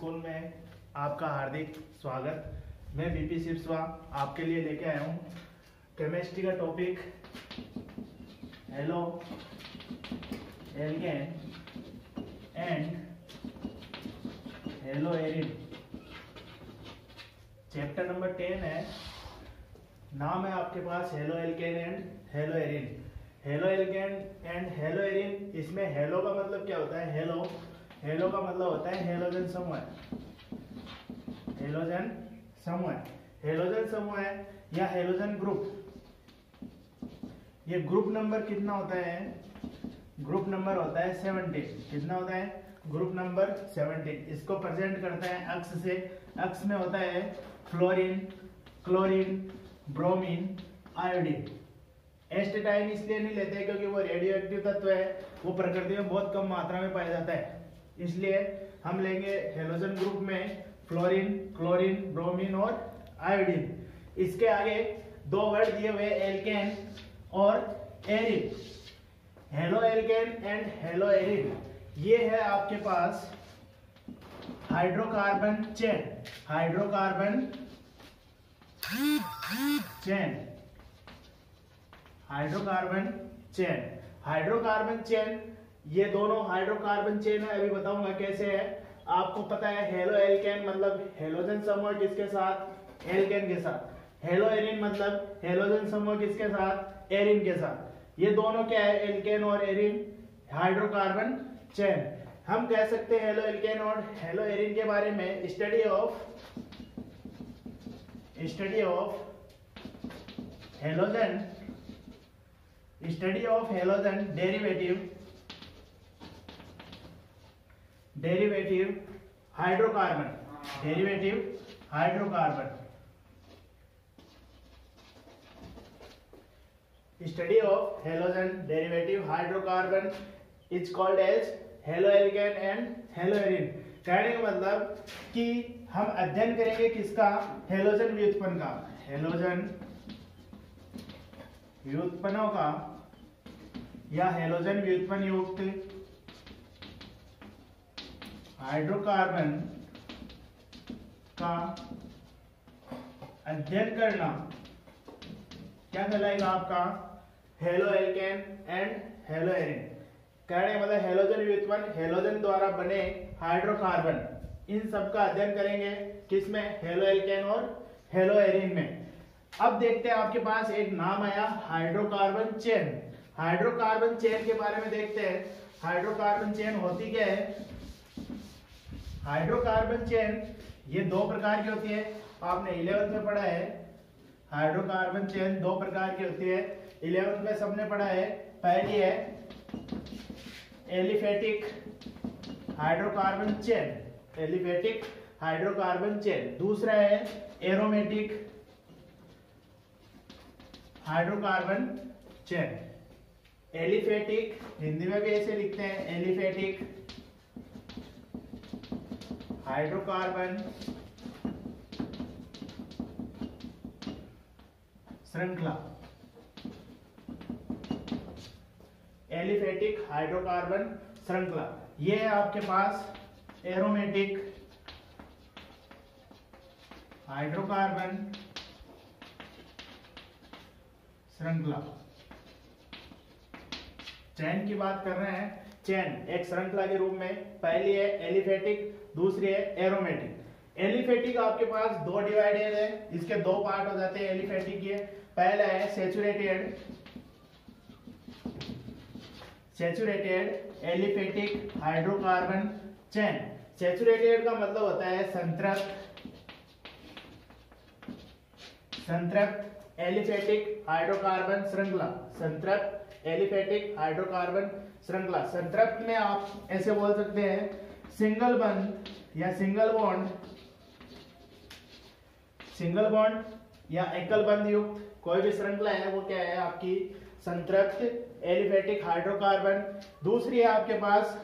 School में आपका हार्दिक स्वागत। मैं वीपी सिरस्वा आपके लिए लेके आया हूँ केमिस्ट्री का topic haloalkane and haloarene. Chapter number 10 है। नाम है आपके पास haloalkane and haloarene. Haloalkane and haloarene, इसमें हेलो का मतलब क्या होता है? हेलो का मतलब होता है हेलोजन समूह। हेलोजन समूह है या हेलोजन ग्रुप। ये ग्रुप नंबर कितना होता है? ग्रुप नंबर होता है 17। कितना होता है? Group number 17। इसको प्रेजेंट करते हैं अक्ष से। अक्ष में होता है fluorine, chlorine, bromine, iodine. Astatine इसलिए नहीं लेते क्योंकि वो रेडियो एक्टिव तत्व है, वो प्रकृति में बहुत कम मात्रा में पाया जाता है, इसलिए हम लेंगे हेलोजन ग्रुप में फ्लोरीन, क्लोरीन, ब्रोमीन और आयोडीन। इसके आगे दो वर्ड दिए हुए एल्केन और arene. Haloalkane and haloarene, ये है आपके पास हाइड्रोकार्बन चेन। हाइड्रोकार्बन चेन, ये दोनों हाइड्रोकार्बन चेन है। अभी बताऊंगा कैसे है। आपको पता है हेलो एल्केन मतलब हेलोजन समूह किसके साथ? एल्केन के साथ। हेलो एरिन मतलब हेलोजन समूह किसके साथ? एरिन के साथ। ये दोनों क्या है? एल्केन और एरिन, हाइड्रोकार्बन चेन। हम कह सकते हैं हेलो एल्केन और हेलो एरिन के बारे में study of halogen derivative hydrocarbon. Study of halogen derivative hydrocarbon is called as haloalkane and haloarene. कहने का मतलब कि हम अध्ययन करेंगे किसका? हेलोजन व्युत्पन्न का। हेलोजन व्युत्पन्नों का या हेलोजन व्युत्पन्न युक्त हाइड्रोकार्बन का अध्ययन करना क्या कहलाएगा आपका? Haloalkane and haloarene. कहने का मतलब हेलोजन व्युत्पन्न, हेलोजन द्वारा बने हाइड्रोकार्बन, इन सब का अध्ययन करेंगे किसमें? हेलो एल्केन और हेलो एरिन में। अब देखते हैं आपके पास एक नाम आया हाइड्रोकार्बन चेन। हाइड्रोकार्बन चेन के बारे में देखते हैं। हाइड्रोकार्बन चेन होती क्या है? हाइड्रोकार्बन चेन ये दो प्रकार की होती है। आपने 11th में पढ़ा है हाइड्रोकार्बन चेन दो प्रकार की होती है। 11th में सबने पढ़ा है। पहली है एलिफेटिक हाइड्रोकार्बन चेन, दूसरा है aromatic hydrocarbon chain. Aliphatic Hindi में भी ऐसे लिखते हैं, एलिफेटिक हाइड्रोकार्बन श्रृंखला। एलिफेटिक हाइड्रोकार्बन श्रृंखला ये है आपके पास एरोमेटिक हाइड्रोकार्बन श्रृंखला। चेन की बात कर रहे हैं। चेन एक श्रृंखला के रूप में पहली है एलिफेटिक, दूसरी है एरोमेटिक। एलिफेटिक आपके पास दो डिवाइडेड है, इसके दो पार्ट हो जाते हैं एलिफेटिक के। पहला है saturated aliphatic hydrocarbon chain. Saturated का मतलब होता है संतृप्त एलिफेटिक हाइड्रोकार्बन श्रृंखला। संतृप्त एलिफेटिक हाइड्रोकार्बन श्रृंखला। संतृप्त में आप ऐसे बोल सकते हैं सिंगल बॉन्ड या सिंगल बॉन्ड या एकल बंध युक्त कोई भी श्रृंखला है वो क्या है? आपकी संतृप्त एलिफेटिक हाइड्रोकार्बन। दूसरी है आपके पास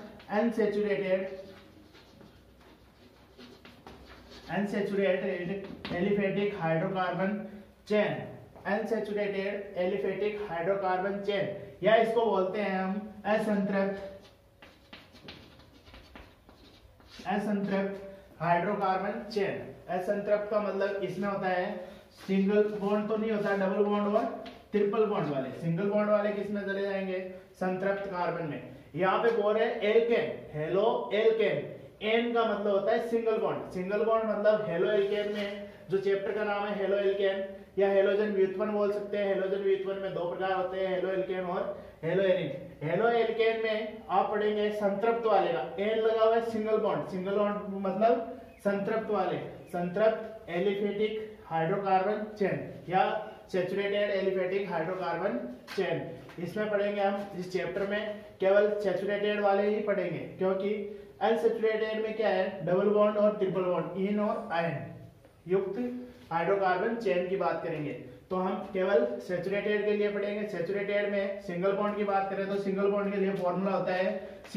unsaturated aliphatic hydrocarbon chain. Unsaturated aliphatic hydrocarbon chain या इसको बोलते हैं हम असंतृप्त हाइड्रोकार्बन चेन। असंतृप्त का मतलब इसमें होता है सिंगल बॉन्ड तो नहीं होता, डबल बॉन्ड और ट्रिपल बॉन्ड वाले। सिंगल बॉन्ड वाले किस में चले जाएंगे? संतृप्त कार्बन में। यहाँ पे बोल रहे हैं एल्केन, हेलो एल्केन। एन का मतलब होता है सिंगल बॉन्ड। सिंगल बॉन्ड मतलब हेलो एल्केन में, जो चैप्टर का नाम है हेलो एल्केन या हेलोजन व्युत्पन्न बोल सकते हैं। हेलोजन व्युत्पन्न में दो प्रकार होते हैं, हेलो एल्केन और हेलो एरिन। हेलो एल्केन में आप पढ़ेंगे संतृप्त वाले का एन लगा हुआ है सिंगल बॉन्ड। सिंगल बॉन्ड मतलब संतृप्त वाले, संतृप्त एलिफेटिक हाइड्रोकार्बन चेन या सैचुरेटेड एलिफेटिक हाइड्रोकार्बन चेन। इसमें पढ़ेंगे हम इस चैप्टर में केवल सैचुरेटेड वाले ही पढ़ेंगे, क्योंकि अनसैचुरेटेड में क्या है? डबल बॉन्ड और ट्रिपल बॉन्ड, इन और आयन युक्त हाइड्रोकार्बन चेन की बात करेंगे। तो हम केवल सैचुरेटेड के लिए पढ़ेंगे। सैचुरेटेड में सिंगल बॉन्ड की बात करें तो सिंगल बॉन्ड के लिए फॉर्मूला होता है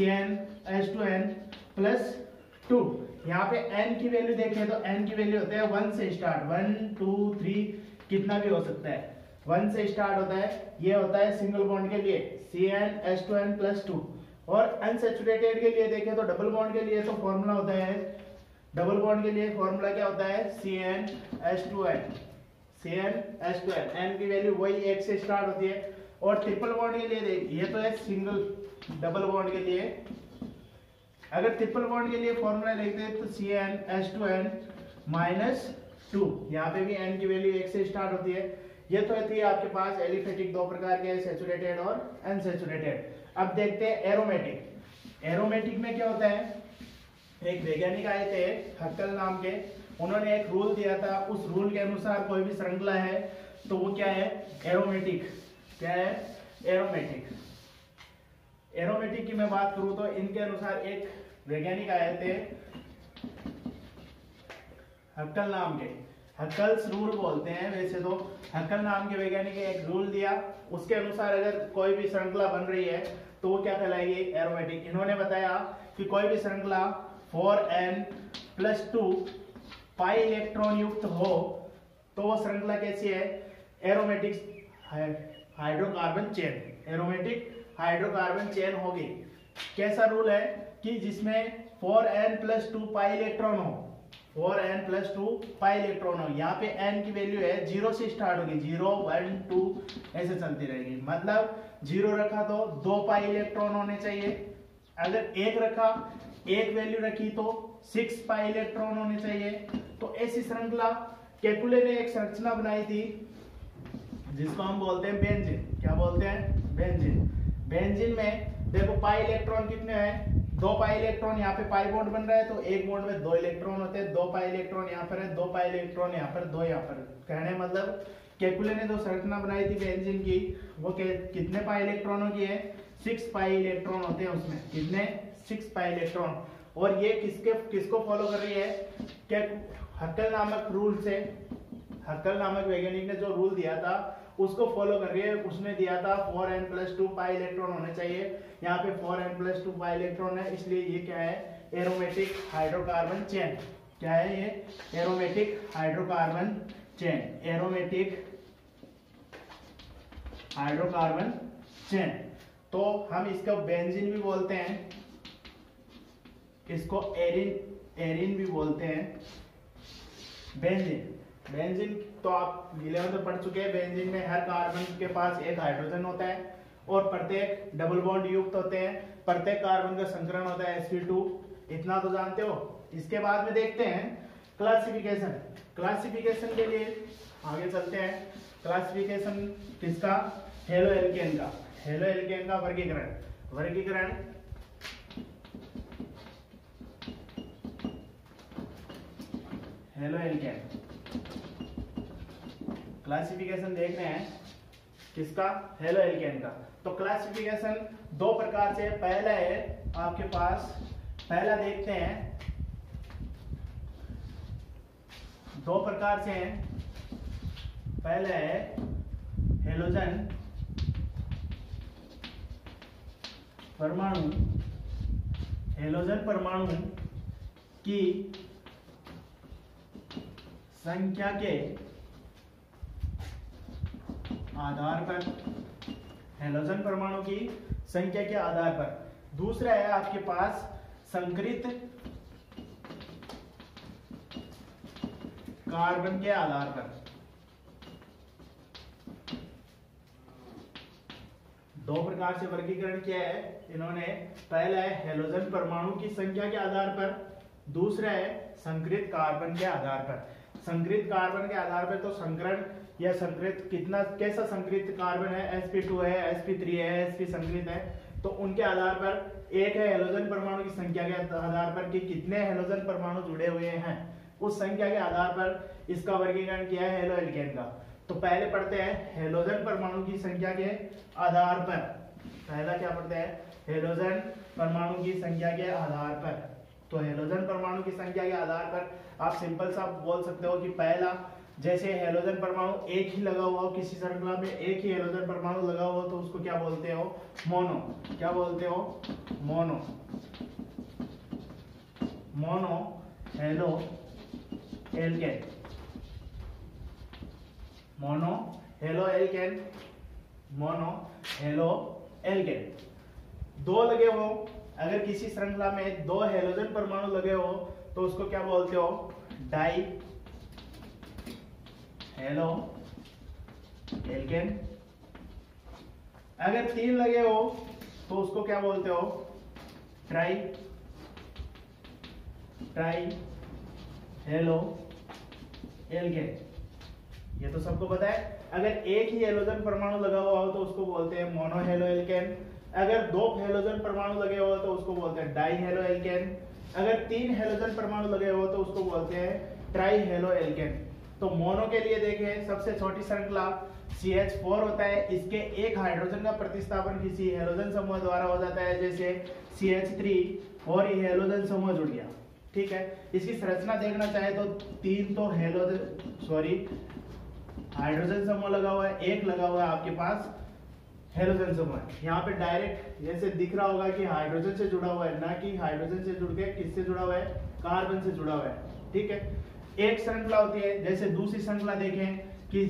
CnH2n+2। यहाँ पे n की वैल्यू देखें तो n की वैल्यू होता है 1 से स्टार्ट, 1 2 3 कितना भी हो सकता है, 1 से स्टार्ट होता है। ये होता है सिंगल बॉन्ड के लिए CnH2n+2। और अनसैचुरेटेड के लिए देखें तो डबल बॉन्ड के लिए तो फॉर्मूला होता है, डबल बॉन्ड के लिए फॉर्मूला क्या होता है? CnH2n। CnH2n n की वैल्यू वही 1 से स्टार्ट होती है। और ट्रिपल बॉन्ड के लिए देख, ये तो है सिंगल, डबल बॉन्ड के लिए अगर ट्रिपल बॉन्ड के लिए फॉर्मूला लिखते हैं तो CnH2n-2। यहाँ पे भी n की वैल्यू 1 से स्टार्ट होती है। ये तो है आपके पास एलिफेटिक दो प्रकार के हैं, सैचुरेटेड और अनसैचुरेटेड। अब देखते हैं एरोमेटिक। एरोमेटिक में क्या होता है? एक वैज्ञानिक आए थे हक्कल नाम के, उन्होंने एक रूल दिया था। उस रूल के अनुसार कोई भी श्रृंखला है तो वो क्या है? एरोमेटिक। क्या है? एरोमेटिक। एरोमेटिक की मैं बात करूं तो इनके अनुसार एक वैज्ञानिक आए थे हक्कल नाम के, हक्कल्स रूल बोलते हैं वैसे तो। हक्कल नाम के वैज्ञानिक ने एक रूल दिया, उसके अनुसार अगर कोई भी श्रृंखला बन रही है तो वो क्या कहलाएगी? एरोमेटिक। इन्होंने बताया कि कोई भी श्रृंखला 4n+2 पाई इलेक्ट्रॉन युक्त हो तो वो श्रृंखला कैसी है? Aromatic hydrocarbon chain. Aromatic hydrocarbon chain होगी। कैसा रूल है? कि जिसमें 4n+2 पाई इलेक्ट्रॉन हो, 4n+2 पाई इलेक्ट्रॉन हो। यहाँ पे n की वैल्यू है 0 से स्टार्ट होगी, 0 1 2 ऐसे चलती रहेगी। मतलब 0 रखा तो 2 पाई इलेक्ट्रॉन होने चाहिए। अगर 1 रखा, 1 वैल्यू रखी तो 6 पाई इलेक्ट्रॉन होने चाहिए। तो ऐसी श्रृंखला केकुले ने एक संरचना बनाई थी जिसको हम बोलते हैं बेंजीन। क्या बोलते हैं? बेंजीन। बेंजीन में देखो पाई इलेक्ट्रॉन कितने हैं? 2 पाई इलेक्ट्रॉन। यहाँ पे पाई बॉन्ड बन रहा है तो एक बॉन्ड में 2 इलेक्ट्रॉन होते हैं। 2 पाई इलेक्ट्रॉन यहाँ पर है, 2 पाई इलेक्ट्रॉन यहाँ पर, 2 यहाँ पर। कहने मतलब केकुले ने जो संरचना बनाई थी बेंजीन की वो कितने पाई इलेक्ट्रॉनों की है? 6 पाई इलेक्ट्रॉन होते हैं उसमें। कितने? 6 पाई इलेक्ट्रॉन। और ये किसको फॉलो कर रही है? क्या हक्कल नामक रूल से, हक्कल नामक वैज्ञानिक ने जो रूल दिया था उसको फॉलो कर रही है। उसने दिया था 4n+2 पाई इलेक्ट्रॉन होने चाहिए। यहाँ पे 4n+2 पाई इलेक्ट्रॉन है, इसलिए ये क्या है? Aromatic hydrocarbon chain. क्या है ये? Aromatic hydrocarbon chain. Aromatic hydrocarbon chain. तो हम इसको बेंजीन भी बोलते हैं, इसको एरिन भी बोलते हैं। बेंजीन, बेंजीन तो आप 11th में पढ़ चुके हैं। बेंजीन में हर कार्बन के पास एक हाइड्रोजन होता है और प्रत्येक डबल बॉन्ड युक्त होते हैं। प्रत्येक कार्बन का संकरण होता है sp2। इतना तो जानते हो। इसके बाद में देखते हैं क्लासिफिकेशन। क्लासिफिकेशन के लिए आगे चलते हैं। क्लासिफिकेशन किसका? हेलो एल्केन का। हेलो एल्केन का वर्गीकरण। वर्गीकरण हेलो एल्केन। क्लासिफिकेशन देख रहे हैं किसका? हेलो एल्केन का। तो क्लासिफिकेशन दो प्रकार से। पहला है आपके पास, पहला देखते हैं, दो प्रकार से हैं। पहला है हेलोजन परमाणु। हेलोजन परमाणु की संख्या के आधार पर, हेलोजन परमाणु की संख्या के आधार पर। दूसरा है आपके पास संकरित कार्बन के आधार पर। दो प्रकार से वर्गीकरण किया है इन्होंने। पहला है हैलोजन परमाणु की संख्या के आधार पर, दूसरा है संकरित कार्बन के आधार पर। संकरित कार्बन के आधार पर तो संकरण या संकरित कितना कैसा संकरित कार्बन है, sp2 है, sp3 है, sp संकरित है, तो उनके आधार पर एक है हैलोजन परमाणु की संख्या के आधार पर कि कितने हैलोजन परमाणु जुड़े हुए हैं, उस संख्या के आधार पर इसका वर्गीकरण किया है हैलो एल्केन का। तो पहले पढ़ते हैं हैलोजन परमाणु की संख्या के आधार पर। पहला क्या पढ़ते हैं, हैलोजन परमाणु की संख्या के आधार पर। तो हैलोजन परमाणु की संख्या के आधार पर आप सिंपल सा बोल सकते हो कि पहला, जैसे हैलोजन परमाणु एक ही लगा हुआ हो, किसी श्रृंखला में एक ही हैलोजन परमाणु लगा हुआ हो तो उसको क्या बोलते हो, मोनो। क्या बोलते हो, mono. Monohaloalkane. Monohaloalkane. Monohaloalkane. दो लगे हो, अगर किसी श्रृंखला में दो हैलोजन परमाणु लगे हो तो उसको क्या बोलते हो, डाई हेलो एल्केन। अगर तीन लगे हो तो उसको क्या बोलते हो, ट्राई हेलो एल्केन। ये तो सबको पता है। अगर एक ही हैलोजन परमाणु लगा हुआ हो तो उसको बोलते हैं मोनो हेलो एल्केन। अगर दो हैलोजन परमाणु लगे हो तो उसको बोलते हैं डाई हेलो एल्केन। अगर तीन हैलोजन परमाणु लगे हो तो उसको बोलते हैं ट्राई हेलो एल्केन। तो मोनो के लिए देखें, सबसे छोटी श्रृंखला CH4 होता है, इसके एक हाइड्रोजन का प्रतिस्थापन किसी हैलोजन समूह द्वारा हो जाता है, जैसे CH3 और ये हैलोजन समूह जुड़ गया। ठीक है, इसकी संरचना देखना चाहे तो तीन तो हाइड्रोजन समूह लगा हुआ है, एक लगा हुआ है आपके पास हैलोजन समूह। यहाँ पे डायरेक्ट जैसे दिख रहा होगा कि हाइड्रोजन से जुड़ा हुआ है, ना कि हाइड्रोजन से जुड़ के किससे जुड़ा हुआ है, कार्बन से जुड़ा हुआ है। ठीक है, एक श्रृंखला होती है। जैसे दूसरी श्रृंखला देखें कि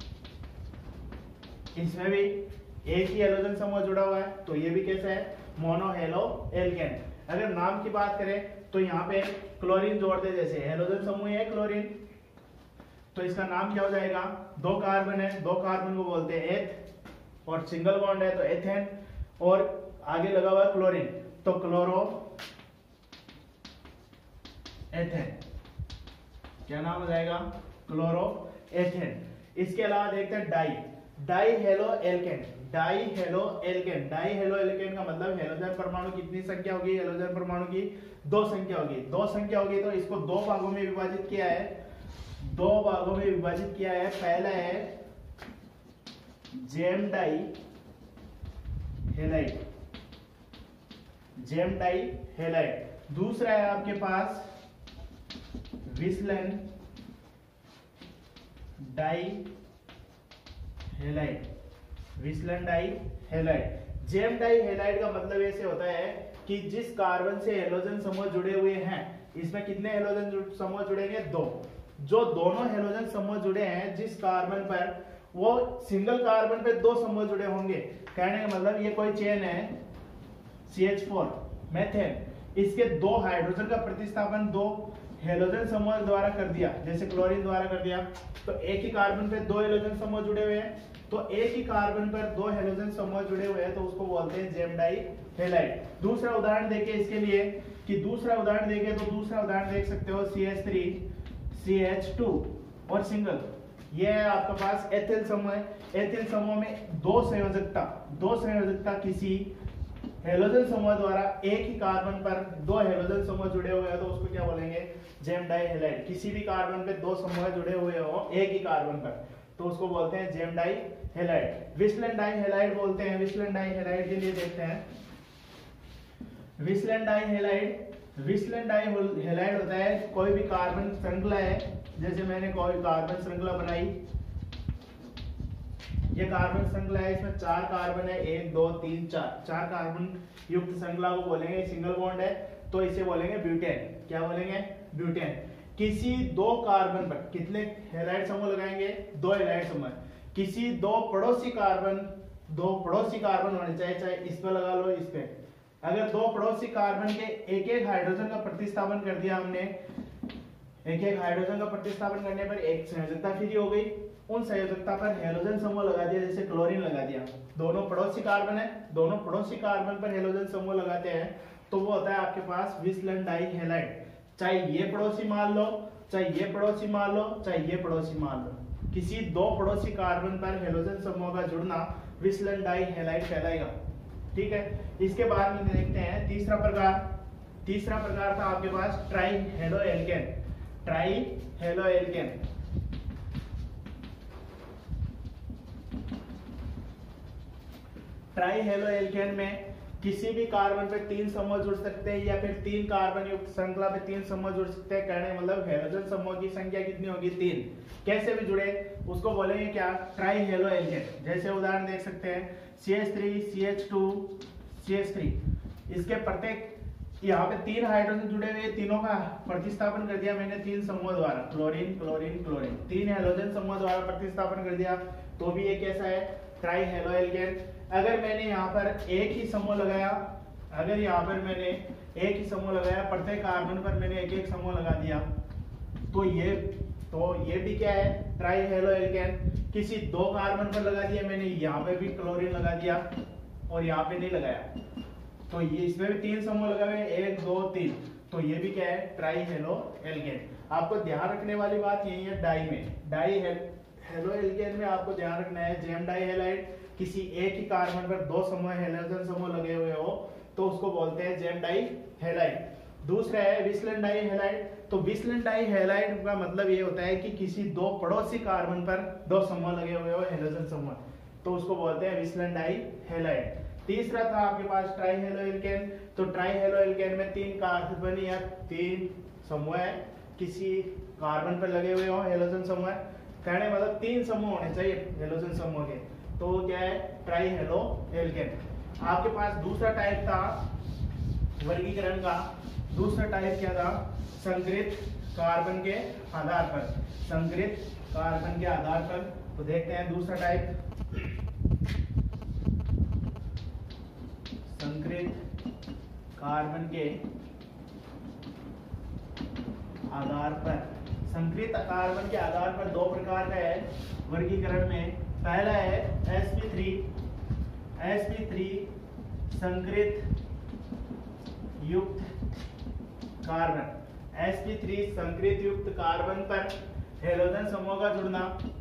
इसमें भी एक ही हैलोजन समूह जुड़ा हुआ है, तो ये भी कैसा है, मोनो हेलो एल्केन। अगर नाम की बात करें तो यहाँ पे क्लोरीन जोड़ दे, जैसे हैलोजन समूह है क्लोरीन, तो इसका नाम क्या हो जाएगा, दो कार्बन है, दो कार्बन को बोलते हैं एथ, और सिंगल बॉन्ड है तो एथेन, और आगे लगा हुआ है क्लोरीन तो क्लोरो एथेन। क्या नाम हो जाएगा, क्लोरो एथेन। इसके अलावा देखते हैं dihaloalkane. Die halo alkane का मतलब हैलोजन परमाणु कितनी संख्या होगी, हैलोजन परमाणु की दो संख्या होगी। तो इसको दो भागों में विभाजित किया है। पहला है जेम डाई हेलाइड, दूसरा है आपके पास विस्लन dihalide. Gem dihalide का मतलब ऐसे होता है कि जिस कार्बन से हैलोजन समूह जुड़े हुए हैं, इसमें कितने हैलोजन समूह जुड़ेंगे, दो। जो दोनों हैलोजन समूह जुड़े हैं जिस कार्बन पर, वो सिंगल कार्बन पे दो समूह जुड़े होंगे। कहने का मतलब ये कोई चेन है CH4 मेथेन, इसके दो हाइड्रोजन का प्रतिस्थापन दो हैलोजन समूह द्वारा कर दिया, जैसे क्लोरीन द्वारा कर दिया, तो एक ही कार्बन पे दो हैलोजन समूह जुड़े हुए हैं, तो एक ही कार्बन पर दो हैलोजन समूह जुड़े हुए हैं तो उसको बोलते हैं जेम डाई हेलाइड। दूसरा उदाहरण देखिए इसके लिए, कि दूसरा उदाहरण देख सकते हो CH3 CH2 और सिंगल। ये है आपका पास एथिल समूह है। एथिल समूह में दो संयोजकता किसी हैलोजन समूह द्वारा एक ही कार्बन पर दो हैलोजन समूह जुड़े हुए हैं तो उसको क्या बोलेंगे, जेम डाई हेलाइड। किसी भी कार्बन पे दो समूह जुड़े हुए हो एक ही कार्बन पर तो उसको बोलते हैं जेम डाई हेलाइड। विस्लन डाई हेलाइड बोलते हैं। विस्लन डाई हेलाइड के लिए देखते हैं, विस्लन डाई हेलाइड होता है कोई भी कार्बन श्रृंखला है, जैसे मैंने कोई कार्बन श्रृंखला बनाई, ये कार्बन श्रृंखला है, इसमें चार कार्बन है, 1 2 3 4, चार कार्बन युक्त श्रृंखला को बोलेंगे, सिंगल बॉन्ड है तो इसे बोलेंगे ब्यूटेन। क्या बोलेंगे, ब्यूटेन। किसी दो कार्बन पर कितने हैलाइड समूह लगाएंगे, दो हैलाइड समूह। किसी दो पड़ोसी कार्बन होने चाहिए, चाहे इस पे लगा लो, इस पे। अगर दो पड़ोसी कार्बन के एक एक हाइड्रोजन का प्रतिस्थापन कर दिया हमने एक एक हाइड्रोजन का प्रतिस्थापन करने पर एक संयोजकता फ्री हो गई। उन संयोजकता पर हेलोजन समूह लगा दिया, जैसे क्लोरीन लगा दिया। दोनों पड़ोसी कार्बन है, दोनों पड़ोसी कार्बन पर हेलोजन समूह लगाते हैं तो वो होता है आपके पास विसलन डाइहैलाइड। चाहे ये पड़ोसी मान लो, चाहे ये पड़ोसी मान लो, चाहे ये पड़ोसी मान लो, किसी दो पड़ोसी कार्बन पर हेलोजन समूह का जुड़ना विसलन डाइहैलाइड कहलाएगा। ठीक है, इसके बाद में देखते हैं तीसरा प्रकार। तीसरा प्रकार था आपके पास ट्राइहेलोएल्केन। ट्राइहेलोएल्केन ट्राइहेलोएल्केन में किसी भी कार्बन पे 3 समूह जुड़ सकते हैं या फिर 3 कार्बन युक्त श्रृंखला पे 3 समूह जुड़ सकते हैं। कहने मतलब हेलोजन समूह की संख्या कितनी होगी? 3। कैसे भी जुड़े उसको बोलेंगे क्या? ट्राइहेलोएल्केन। जैसे उदाहरण देख सकते हैं CH3 CH2 CH3। इसके प्रत्येक यहाँ पे 3 हाइड्रोजन जुड़े हुए, तीनों का प्रतिस्थापन कर दिया मैंने 3 समूह द्वारा, क्लोरीन क्लोरीन क्लोरीन, 3 हेलोजन समूह द्वारा प्रतिस्थापन कर दिया, तो भी ये कैसा है? ट्राइहेलोएल्केन। अगर मैंने यहाँ पर एक ही समूह लगाया, अगर यहाँ पर मैंने एक ही समूह लगाया, प्रत्येक कार्बन पर मैंने एक एक समूह लगा दिया, तो ये भी क्या है? ट्राइहेलोएल्केन। किसी 2 कार्बन पर लगा दिया मैंने, यहाँ पे भी क्लोरीन लगा दिया और यहाँ पे नहीं लगाया, तो ये इसमें भी 3 समूह लगा हुए, 1 2 3, तो ये भी क्या है? ट्राइहेलोएल्केन। आपको ध्यान रखने वाली बात यही है, डाइहेलोएल्केन में आपको ध्यान रखना है जेम डाइहैलाइड। किसी एक ही कार्बन पर 2 समूह हेलोजन समूह लगे हुए हो तो उसको बोलते हैं जेम डाइहैलाइड। दूसरा है विसलन डाइहैलाइड। तो विसलन डाइहैलाइड का मतलब ये होता है कि किसी 2 पड़ोसी कार्बन पर 2 समूह लगे हुए हो हेलोजन समूह, तो उसको बोलते हैं विसलन डाइहैलाइड। तीसरा था आपके पास ट्राइहेलोएल्केन। तो ट्राइहेलोएल्केन में 3 कार्बन या 3 समूह है, किसी कार्बन पर लगे हुए हो हेलोजन समूह, कहने मतलब 3 समूह होने चाहिए हेलोजन समूह के, तो क्या है? ट्राइहेलोएल्केन। आपके पास दूसरा टाइप था वर्गीकरण का। दूसरा टाइप क्या था? संकरित कार्बन के आधार पर। संकरित कार्बन के आधार पर, तो देखते हैं दूसरा टाइप संकरित कार्बन के आधार पर। संकरित कार्बन के आधार पर 2 प्रकार का है वर्गीकरण में। पहला है sp3 संकरित युक्त कार्बन। sp3 संकरित युक्त कार्बन पर हेलोजन समूह का जुड़ना।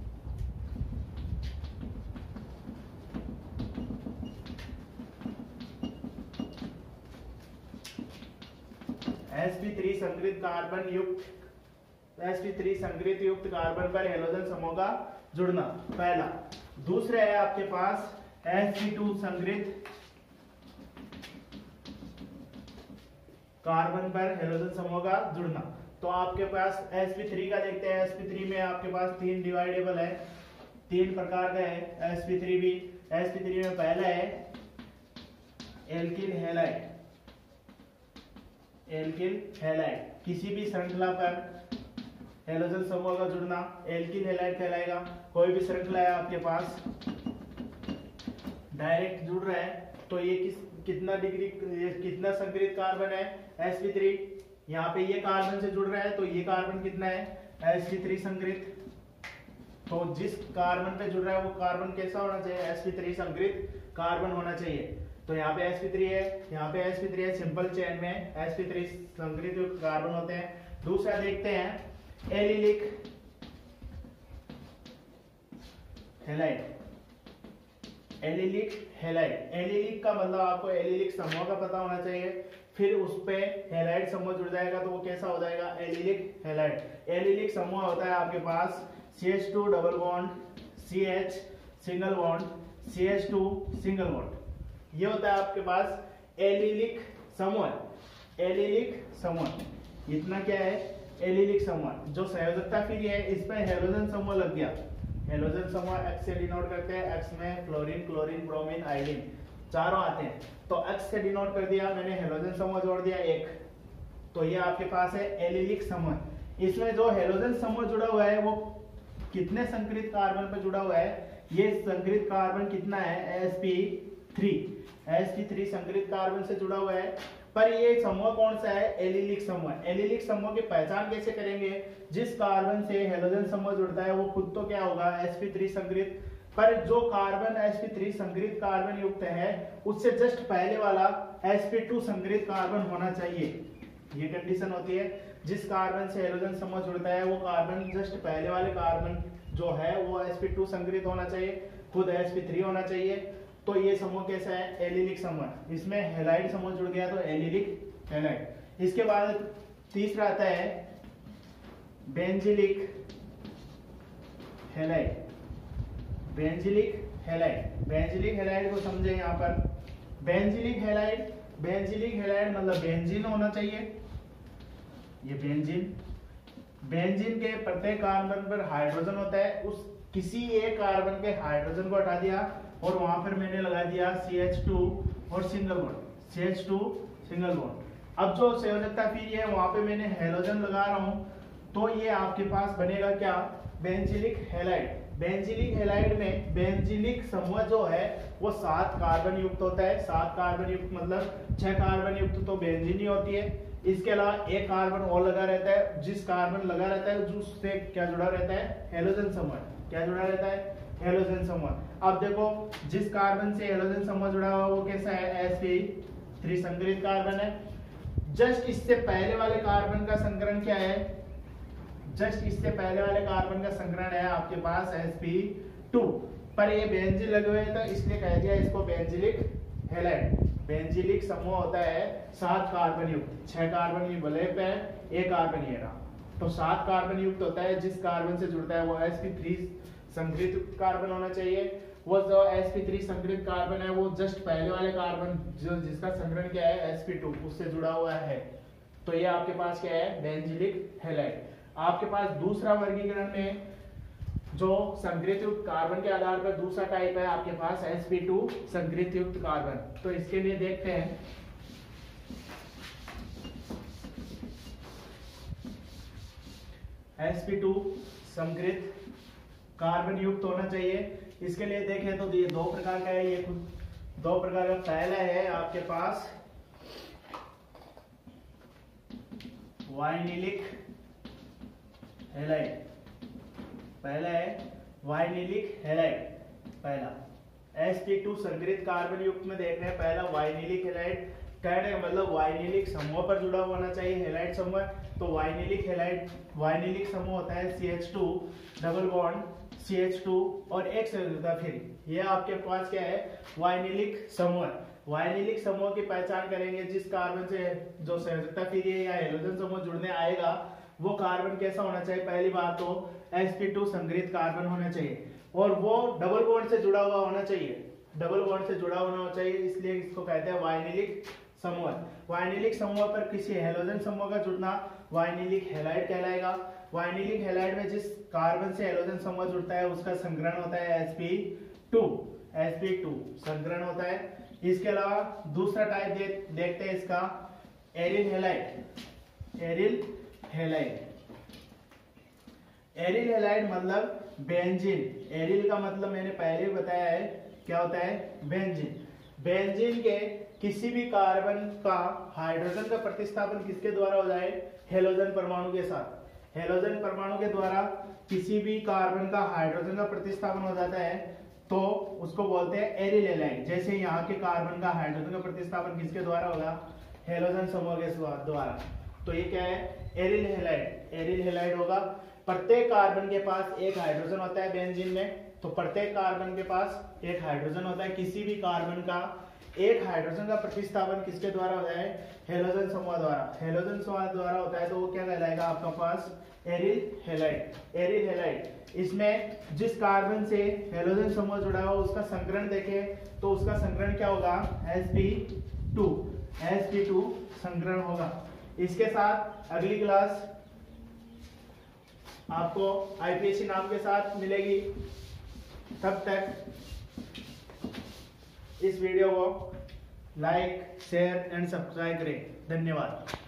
sp3 संकरित युक्त कार्बन पर हेलोजन समूह का जुड़ना, पहला। दूसरा है आपके पास sp2 संकरित कार्बन पर हेलोजन समूह का जुड़ना। तो आपके पास sp3 का देखते हैं। sp3 में आपके पास 3 डिवाइडेबल है, 3 प्रकार का है sp3 भी। sp3 में पहला है एल्किल हैलाइड। एल्किल हैलाइड किसी भी श्रृंखला पर हेलोजन समूह का जुड़ना एल्किल हैलाइड कहलाएगा। कोई भी श्रृंखला है आपके पास डायरेक्ट जुड़ रहा है, तो ये कितना संकरित कार्बन है? sp3। यहाँ पे ये कार्बन से जुड़ रहा है, तो ये कार्बन कितना है? sp3 संकरित। तो जिस कार्बन पे जुड़ रहा है वो कार्बन कैसा होना चाहिए? sp3 संकरित कार्बन होना चाहिए। तो यहाँ पे sp3 है, यहाँ पे sp3 है, सिंपल चेन में sp3 संकरित युक्त कार्बन होते हैं। दूसरा देखते हैं allylic halide. Allylic halide, allylic का मतलब आपको एलिलिक समूह का पता होना चाहिए, फिर उस पे हैलाइड समूह जुड़ जाएगा तो वो कैसा हो जाएगा? Allylic halide. एलिलिक समूह होता है आपके पास CH2 double bond CH single bond CH2 single bond, ये होता है आपके पास एलिलिक समूह। एलिलिक समूह इतना क्या है? एलिलिक समूह। जो संयोजकता फ्री है इस पे हेलोजन समूह लग गया। हेलोजन समूह X से डिनोट करते हैं, X में फ्लोरीन क्लोरीन ब्रोमीन आयोडीन चारों आते हैं, तो X से डिनोट कर दिया मैंने, हेलोजन समूह जोड़ दिया 1, तो ये आपके पास है एलिलिक समूह। इसमें जो हेलोजन समूह जुड़ा हुआ है वो कितने संकरित कार्बन पर जुड़ा हुआ है? ये संकरित कार्बन कितना है? sp3 संकरित कार्बन से जुड़ा हुआ है पर ये समूह कौन सा है? एलिलिक समूह। एलिलिक समूह की पहचान कैसे करेंगे? जिस कार्बन से हेलोजन समूह जुड़ता है वो खुद तो क्या होगा? sp3 संकरित, पर जो कार्बन sp3 संकरित कार्बन युक्त है उससे जस्ट पहले वाला sp2 संकरित कार्बन होना चाहिए। ये कंडीशन होती है। जिस कार्बन से हेलोजन समूह जुड़ता है वो कार्बन जस्ट पहले वाले कार्बन जो है वो sp2 संकरित होना चाहिए, खुद sp3 होना चाहिए। तो ये समूह कैसा है? एलिलिक समूह। इसमें हैलाइड समूह जुड़ गया तो एलिलिक हैलाइड। इसके बाद तीसरा आता है benzylic halide. Benzylic halide, benzylic halide को समझे यहाँ पर। बेंजिलिक हैलाइड, बेंजिलिक हैलाइड मतलब बेंजीन होना चाहिए। ये बेंजीन, बेंजीन के प्रत्येक कार्बन पर हाइड्रोजन होता है। उस किसी एक कार्बन के हाइड्रोजन को हटा दिया और वहां पर मैंने लगा दिया CH2 और single bond, CH2 single bond. अब जो संयोजकता फिर है वहां पे मैंने हेलोजन लगा रहा हूं, तो ये आपके पास बनेगा क्या? Benzylic halide. बेंजिलिक हैलाइड में बेंजिलिक समूह जो है वो 7 कार्बन युक्त होता है। 7 कार्बन युक्त मतलब 6 कार्बन युक्त तो बेंजीन ही होती है। इसके अलावा एक कार्बन और लगा रहता है। जिस कार्बन लगा रहता है उससे क्या जुड़ा रहता है? हेलोजन समूह। क्या जुड़ा रहता है? हेलोजन समूह। अब देखो जिस कार्बन से हेलोजन समूह जुड़ा हुआ वो कैसा है? sp3 संकरित कार्बन है। जस्ट इससे पहले वाले कार्बन का संकरण क्या है? जस्ट इससे पहले वाले कार्बन का संकरण है आपके पास sp2, पर ये बेंजीन लगे हुए हैं तो इसलिए कह दिया इसको बेंजिलिक हैलाइड। बेंजिलिक समूह होता है 7 कार्बन युक्त। 6 कार्बन की भले पे एक कार्बन ये रहा, तो 7 कार्बन युक्त होता है। जिस कार्बन से जुड़ता है वो sp3 संकरित कार्बन होना चाहिए। वो जो sp3 संकरित कार्बन है वो जस्ट पहले वाले कार्बन जो जिसका संकरण क्या है? sp2 उससे जुड़ा हुआ है। तो ये आपके पास क्या है? Benzylic halide. आपके पास दूसरा वर्गीकरण में जो संकरित युक्त कार्बन के आधार पर दूसरा टाइप है आपके पास sp2 संकरित युक्त कार्बन। तो इसके लिए देखते हैं। sp2 संकरित कार्बन युक्त होना चाहिए। इसके लिए देखें तो ये 2 प्रकार का है। ये 2 प्रकार का। पहला है आपके पास वाइनिलिक हैलाइड। पहला है वाइनिलिक हैलाइड। पहला sp2 संकरित कार्बन युक्त में देख रहे हैं। पहला वाइनिलिक हैलाइड। कहने का मतलब वाइनिलिक समूह पर जुड़ा होना चाहिए हैलाइड समूह। तो वाइनिलिक हैलाइड, वाइनिलिक समूह होता है CH2 डबल बॉन्ड CH2 और एक संयोजकता फिर। ये आपके पास क्या है? वाइनिलिक समूह। वाइनिलिक समूह की पहचान करेंगे। जिस कार्बन से जो संयोजकता फिर या हेलोजन समूह जुड़ने आएगा वो कार्बन कैसा होना चाहिए? पहली बात तो sp2 संकरित कार्बन होना चाहिए और वो डबल बॉन्ड से जुड़ा हुआ होना चाहिए। डबल बॉन्ड से जुड़ा होना चाहिए, इसलिए इसको कहते हैं वाइनिलिक समूह। वाइनिलिक समूह पर किसी हेलोजन समूह का जुड़ना वाइनिलिक हैलाइड कहलाएगा। वाइनिलिक हैलाइड में जिस कार्बन से हेलोजन समूह जुड़ता है उसका संकरण होता है sp2 संकरण होता है। इसके अलावा दूसरा टाइप देखते हैं इसका aryl halide. Aryl halide, aryl halide मतलब बेंजीन। एरिल का मतलब मैंने पहले ही बताया है क्या होता है? बेंजीन। बेंजीन के किसी भी कार्बन का हाइड्रोजन का प्रतिस्थापन किसके द्वारा हो जाए? हेलोजन परमाणु के साथ। हेलोजन परमाणु के द्वारा किसी भी कार्बन का हाइड्रोजन का प्रतिस्थापन हो जाता है तो उसको बोलते हैं एरिल हैलाइड। जैसे यहाँ के कार्बन का हाइड्रोजन का प्रतिस्थापन किसके द्वारा होगा? हेलोजन समूह के द्वारा। तो ये क्या है? Aryl halide. एरिल हैलाइड होगा। प्रत्येक कार्बन के पास एक हाइड्रोजन होता है बेंजीन में, तो प्रत्येक कार्बन के पास एक हाइड्रोजन होता है। किसी भी कार्बन का एक हाइड्रोजन का प्रतिस्थापन किसके द्वारा होता है? हेलोजन समूह द्वारा। हेलोजन समूह द्वारा होता है तो वो क्या कहलाएगा आपका पास? Aryl halide. Aryl halide. इसमें जिस कार्बन से हेलोजन समूह जुड़ा हुआ उसका संकरण देखें तो उसका संकरण क्या होगा? sp2 संकरण होगा। इसके साथ अगली क्लास आपको IPSC नाम के साथ मिलेगी। तब तक इस वीडियो को लाइक, शेयर एंड सब्सक्राइब करें। धन्यवाद।